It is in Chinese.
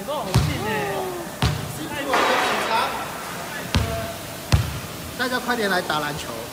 个好近哎！ 辛苦我们的品尝，大家快点来打篮球。